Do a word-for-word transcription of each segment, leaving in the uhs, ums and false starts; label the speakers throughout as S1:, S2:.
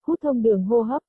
S1: hút thông đường hô hấp.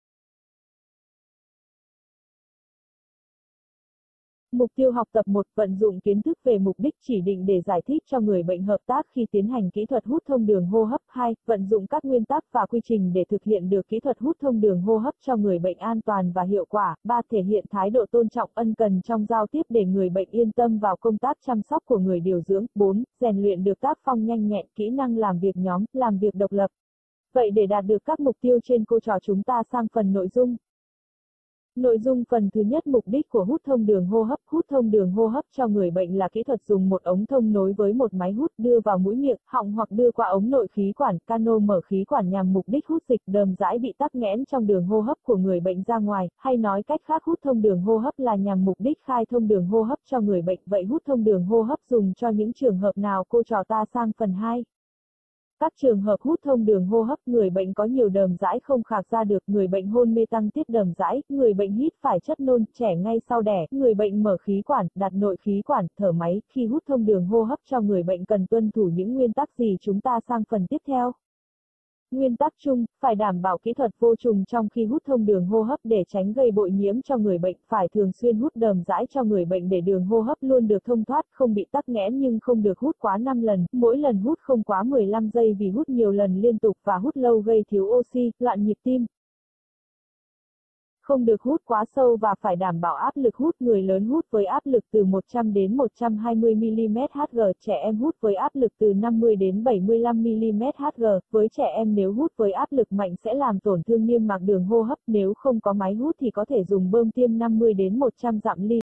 S1: Mục tiêu học tập một. Vận dụng kiến thức về mục đích chỉ định để giải thích cho người bệnh hợp tác khi tiến hành kỹ thuật hút thông đường hô hấp. hai. Vận dụng các nguyên tắc và quy trình để thực hiện được kỹ thuật hút thông đường hô hấp cho người bệnh an toàn và hiệu quả. ba. Thể hiện thái độ tôn trọng ân cần trong giao tiếp để người bệnh yên tâm vào công tác chăm sóc của người điều dưỡng. bốn. Rèn luyện được tác phong nhanh nhẹn, kỹ năng làm việc nhóm, làm việc độc lập. Vậy để đạt được các mục tiêu trên, cô trò chúng ta sang phần nội dung. Nội dung phần thứ nhất, mục đích của hút thông đường hô hấp. Hút thông đường hô hấp cho người bệnh là kỹ thuật dùng một ống thông nối với một máy hút đưa vào mũi miệng, họng hoặc đưa qua ống nội khí quản, cano mở khí quản nhằm mục đích hút dịch đờm dãi bị tắc nghẽn trong đường hô hấp của người bệnh ra ngoài, hay nói cách khác hút thông đường hô hấp là nhằm mục đích khai thông đường hô hấp cho người bệnh. Vậy hút thông đường hô hấp dùng cho những trường hợp nào, cô trò ta sang phần hai. Các trường hợp hút thông đường hô hấp, người bệnh có nhiều đờm dãi không khạc ra được, người bệnh hôn mê tăng tiết đờm dãi, người bệnh hít phải chất nôn, trẻ ngay sau đẻ, người bệnh mở khí quản, đặt nội khí quản, thở máy. Khi hút thông đường hô hấp cho người bệnh cần tuân thủ những nguyên tắc gì, chúng ta sang phần tiếp theo. Nguyên tắc chung, phải đảm bảo kỹ thuật vô trùng trong khi hút thông đường hô hấp để tránh gây bội nhiễm cho người bệnh, phải thường xuyên hút đờm dãi cho người bệnh để đường hô hấp luôn được thông thoát, không bị tắc nghẽn nhưng không được hút quá năm lần, mỗi lần hút không quá mười lăm giây vì hút nhiều lần liên tục và hút lâu gây thiếu oxy, loạn nhịp tim. Không được hút quá sâu và phải đảm bảo áp lực hút, người lớn hút với áp lực từ một trăm đến một trăm hai mươi mi-li-mét Hg, trẻ em hút với áp lực từ năm mươi đến bảy mươi lăm mi-li-mét Hg, với trẻ em nếu hút với áp lực mạnh sẽ làm tổn thương niêm mạc đường hô hấp, nếu không có máy hút thì có thể dùng bơm tiêm năm mươi đến một trăm dặm ly.